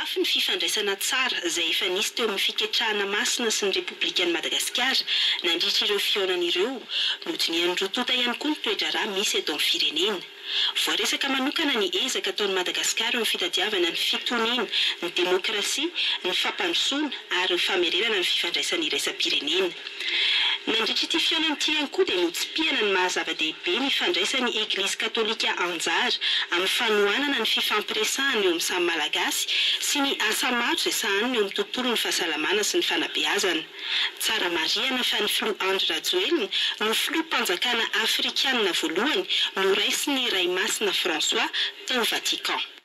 mafy ny fifandraisana tsara izay efa nisy teo amin'ny fiketrahana masina sy ny Repoblikan'i Madagasikara nandritra ireo fihaonana ireo, notonian'ny rotota ihany koa ny toe-draharaha misy eto amin'ny firenena. Voaresaka manokana ny ezaka ataon'i Madagasikara amin'ny fitadiavana ny fitoniana, ny demokrasia, ny fampandrosoana ary ny famerenana ny fifandraisana iraisam-pirenena. Nandritra ity fihaonana ity ihany koa dia notsipihana ny mahazava-dehibe ny ifandraisan'ny Eglizy Katolika anjara amin'ny fanohanana ny fifampiresahana eo amin'ny samy malagasy sy ny asa maro izay sahaniny eo amin'ny tontolon'ny fahasalamana sy ny fanabeazana. Tsara marihana fa ny Filoha Andry Rajoelina no filoha-mpanjakana Afrikanina voalohany no raisiny Ray Masina François teo Vatican.